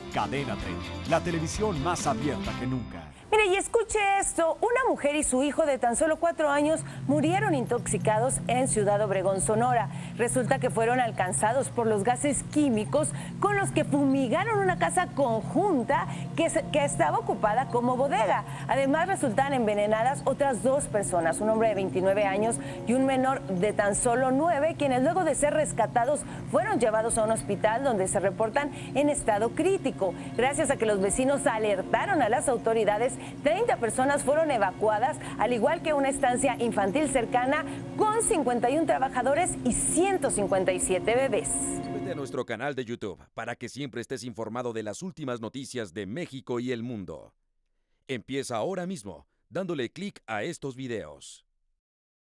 Cadena 30, la televisión más abierta que nunca. Mire, y escuche esto, una mujer y su hijo de tan solo 4 años murieron intoxicados en Ciudad Obregón, Sonora. Resulta que fueron alcanzados por los gases químicos con los que fumigaron una casa conjunta que estaba ocupada como bodega. Además, resultan envenenadas otras 2 personas, un hombre de 29 años y un menor de tan solo 9, quienes luego de ser rescatados fueron llevados a un hospital donde se reportan en estado crítico. Gracias a que los vecinos alertaron a las autoridades, 30 personas fueron evacuadas, al igual que una estancia infantil cercana con 51 trabajadores y 157 bebés. Suscríbete a nuestro canal de YouTube para que siempre estés informado de las últimas noticias de México y el mundo. Empieza ahora mismo dándole clic a estos videos.